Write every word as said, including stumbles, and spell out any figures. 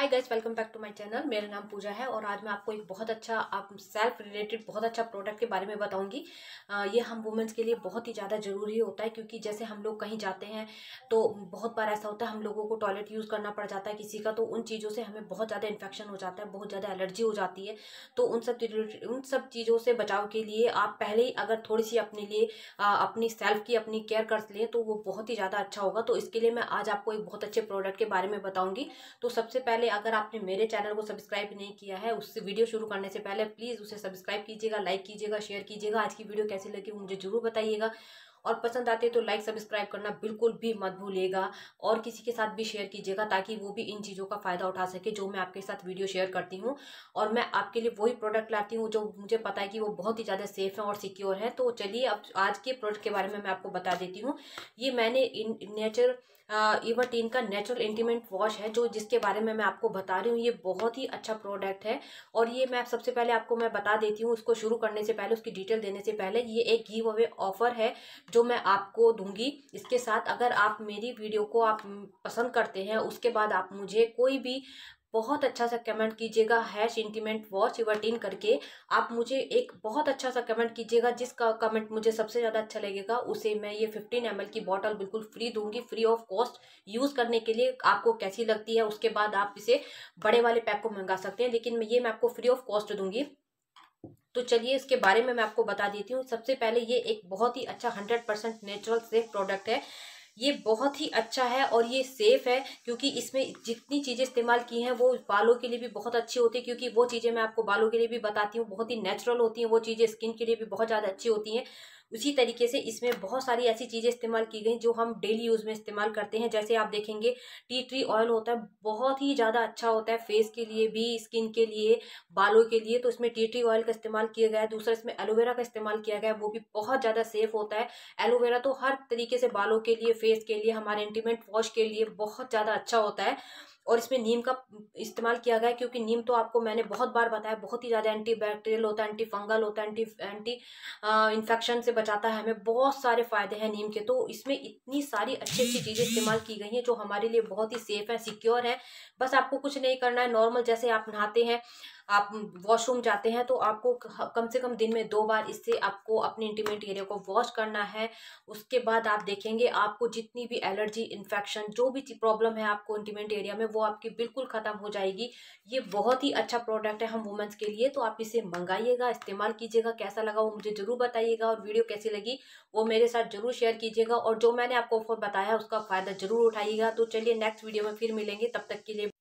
Guys, welcome back to my channel. मेरा नाम पूजा है और आज मैं आपको एक बहुत अच्छा आप सेल्फ रिलेटेड बहुत अच्छा प्रोडक्ट के बारे में बताऊंगी। आ, ये हम वुमेन्स के लिए बहुत ही ज़्यादा ज़रूरी होता है, क्योंकि जैसे हम लोग कहीं जाते हैं तो बहुत बार ऐसा होता है हम लोगों को टॉयलेट यूज़ करना पड़ जाता है किसी का, तो उन चीज़ों से हमें बहुत ज़्यादा इन्फेक्शन हो जाता है, बहुत ज़्यादा एलर्जी हो जाती है। तो उन सब उन सब चीज़ों से बचाव के लिए आप पहले ही अगर थोड़ी सी अपने लिए आ, अपनी सेल्फ की अपनी केयर कर लें तो वो बहुत ही ज़्यादा अच्छा होगा। तो इसके लिए मैं आज आपको एक बहुत अच्छे प्रोडक्ट के बारे में बताऊंगी। तो सबसे पहले अगर आपने मेरे चैनल को सब्सक्राइब नहीं किया है, उससे वीडियो शुरू करने से पहले प्लीज़ उसे सब्सक्राइब कीजिएगा, लाइक कीजिएगा, शेयर कीजिएगा। आज की वीडियो कैसी लगी मुझे जरूर बताइएगा और पसंद आती है तो लाइक सब्सक्राइब करना बिल्कुल भी मत भूलिएगा और किसी के साथ भी शेयर कीजिएगा ताकि वो भी इन चीज़ों का फ़ायदा उठा सके जो मैं आपके साथ वीडियो शेयर करती हूँ। और मैं आपके लिए वही प्रोडक्ट लाती हूँ जो मुझे पता है कि वो बहुत ही ज़्यादा सेफ है और सिक्योर है। तो चलिए अब आज के प्रोडक्ट के बारे में मैं आपको बता देती हूँ। ये मैंने इन नेचर इवर्टीन का नेचुरल इंटीमेट वॉश है जो जिसके बारे में मैं आपको बता रही हूँ। ये बहुत ही अच्छा प्रोडक्ट है और ये मैं सबसे पहले आपको मैं बता देती हूँ। उसको शुरू करने से पहले, उसकी डिटेल देने से पहले, ये एक गिव अवे ऑफर है जो मैं आपको दूंगी। इसके साथ अगर आप मेरी वीडियो को आप पसंद करते हैं, उसके बाद आप मुझे कोई भी बहुत अच्छा सा कमेंट कीजिएगा, हैश इंटीमेट वॉच इवर्टीन करके। आप मुझे एक बहुत अच्छा सा कमेंट कीजिएगा, जिसका कमेंट मुझे सबसे ज़्यादा अच्छा लगेगा उसे मैं ये फिफ्टीन एम एल की बॉटल बिल्कुल फ्री दूंगी, फ्री ऑफ कॉस्ट यूज़ करने के लिए। आपको कैसी लगती है उसके बाद आप इसे बड़े वाले पैक को मंगा सकते हैं, लेकिन ये मैं आपको फ्री ऑफ कॉस्ट दूंगी। तो चलिए इसके बारे में मैं आपको बता देती हूँ। सबसे पहले ये एक बहुत ही अच्छा hundred percent natural safe product है। ये बहुत ही अच्छा है और ये सेफ है क्योंकि इसमें जितनी चीज़ें इस्तेमाल की हैं वो बालों के लिए भी बहुत अच्छी होती है, क्योंकि वो चीज़ें मैं आपको बालों के लिए भी बताती हूँ बहुत ही नेचुरल होती हैं। वो चीज़ें स्किन के लिए भी बहुत ज़्यादा अच्छी होती हैं। उसी तरीके से इसमें बहुत सारी ऐसी चीज़ें इस्तेमाल की गई जो हम डेली यूज़ में इस्तेमाल करते हैं। जैसे आप देखेंगे टी ट्री ऑयल होता है, बहुत ही ज़्यादा अच्छा होता है फेस के लिए भी, स्किन के लिए, बालों के लिए। तो इसमें टी ट्री ऑयल का इस्तेमाल किया गया है। दूसरा इसमें एलोवेरा का इस्तेमाल किया गया है, वो भी बहुत ज़्यादा सेफ होता है। एलोवेरा तो हर तरीके से बालों के लिए, फेस के लिए, हमारे इंटीमेट वॉश के लिए बहुत ज़्यादा अच्छा होता है। और इसमें नीम का इस्तेमाल किया गया है क्योंकि नीम तो आपको मैंने बहुत बार बताया बहुत ही ज़्यादा एंटी बैक्टीरियल होता है, एंटी फंगल होता है, एंटी एंटी इन्फेक्शन से बचाता है हमें। बहुत सारे फायदे हैं नीम के। तो इसमें इतनी सारी अच्छी अच्छी चीज़ें इस्तेमाल की गई हैं जो हमारे लिए बहुत ही सेफ है, सिक्योर है। बस आपको कुछ नहीं करना है, नॉर्मल जैसे आप नहाते हैं, आप वॉशरूम जाते हैं तो आपको कम से कम दिन में दो बार इससे आपको अपने इंटीमेट एरिया को वॉश करना है। उसके बाद आप देखेंगे आपको जितनी भी एलर्जी, इन्फेक्शन, जो भी प्रॉब्लम है आपको इंटीमेट एरिया में, वो आपकी बिल्कुल खत्म हो जाएगी। ये बहुत ही अच्छा प्रोडक्ट है हम वुमेन्स के लिए। तो आप इसे मंगाइएगा, इस्तेमाल कीजिएगा। कैसा लगा वो मुझे जरूर बताइएगा और वीडियो कैसी लगी वो मेरे साथ जरूर शेयर कीजिएगा और जो मैंने आपको ऑफर बताया उसका फायदा जरूर उठाइएगा। तो चलिए नेक्स्ट वीडियो में फिर मिलेंगे, तब तक के लिए